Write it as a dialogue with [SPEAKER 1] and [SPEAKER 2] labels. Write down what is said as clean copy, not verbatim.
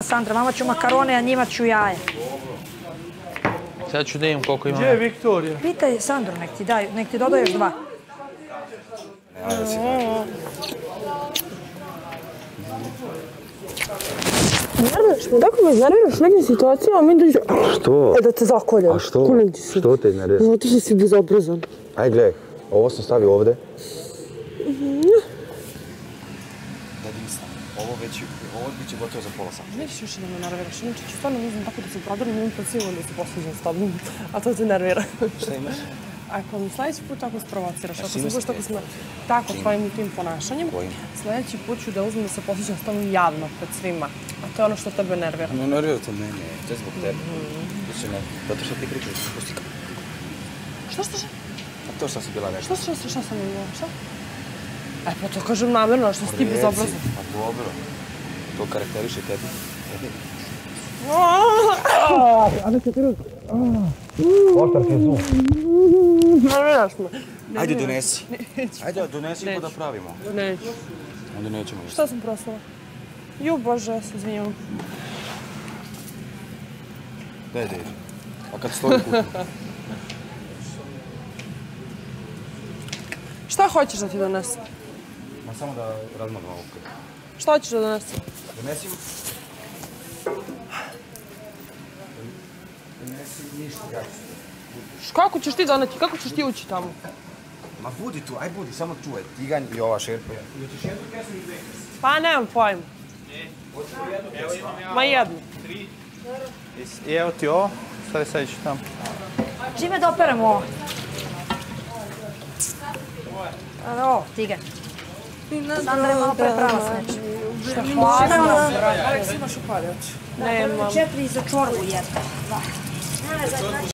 [SPEAKER 1] Sandra, mama ću makarone, a njima ću jaje.
[SPEAKER 2] Sad ću da imam koliko ima.
[SPEAKER 3] Gdje je Viktorija?
[SPEAKER 1] Pitaj Sandru, nek ti doda još 2.
[SPEAKER 4] Nerviraš me, tako me iznerviraš u nekim situacijama, mi dođe...
[SPEAKER 5] Što?
[SPEAKER 4] Da te zakoljem.
[SPEAKER 5] A što?
[SPEAKER 4] Kulim ti se.
[SPEAKER 5] Što te iznerviraš?
[SPEAKER 4] Zato što si bezobrazan.
[SPEAKER 5] Aj, gledaj, ovo sam stavio ovde. Da nisam. Ovo bit će gotovo za pola sata.
[SPEAKER 4] Nećeš više da me nerviraš, inače ću stvarno uzem tako da se prodarim i imam sigurno da se posveđam s tobom. A to te nervira.
[SPEAKER 5] Šta imaš?
[SPEAKER 4] Ako mi sledeći put tako sprovociraš, ako se budeš tako tvojim tim ponašanjem, sledeći put ću da uzmem da se posveđam s tobom javno, pred svima. A to je ono što tebe nervira.
[SPEAKER 5] Ne nervira to mene, to je zbog tebe. Zato što ti pričaš, pusti kao.
[SPEAKER 4] Šta?
[SPEAKER 5] A to šta si bila rekla?
[SPEAKER 4] Šta sam imala, šta? E pa to kažem namjerno, što si ti bezobrazan.
[SPEAKER 5] Pa dobro. To karakteriše tebi.
[SPEAKER 4] Ajde, Katirus.
[SPEAKER 5] Oštar ti je zub.
[SPEAKER 4] Nerviraš me.
[SPEAKER 5] Ajde, donesi. Ajde, donesi pa da pravimo.
[SPEAKER 4] Neću.
[SPEAKER 5] Onda nećemo ići.
[SPEAKER 4] Šta sam prosila? Ju, Bože, ja se izvinjam.
[SPEAKER 5] Daj, ide. A kad stoji kuću?
[SPEAKER 4] Šta hoćeš da ti donesem?
[SPEAKER 5] Ma samo da razmagam ovo.
[SPEAKER 4] Šta hoćeš da donesem?
[SPEAKER 5] Donesim... Donesim ništa, gaći.
[SPEAKER 4] Kako ćeš ti doneti? Kako ćeš ti ući tamo?
[SPEAKER 5] Ma budi tu, aj budi, samo čuvaj. Tiganj i ova šerpa. Hoćeš jednu kesu ili 2 kese?
[SPEAKER 4] Pa nemam pojma.
[SPEAKER 2] Evo imam ja.
[SPEAKER 4] Ma jednu.
[SPEAKER 2] 3. I evo ti ovo. Sad ću tamo.
[SPEAKER 1] Čime da operemo ovo? Ovo, tiganj. Sandra je malo preprava s nečim.
[SPEAKER 4] Šta hladno?
[SPEAKER 1] Aleks, imaš upaljač.
[SPEAKER 4] Nemam.
[SPEAKER 1] 4 za čorbu jedna. 2.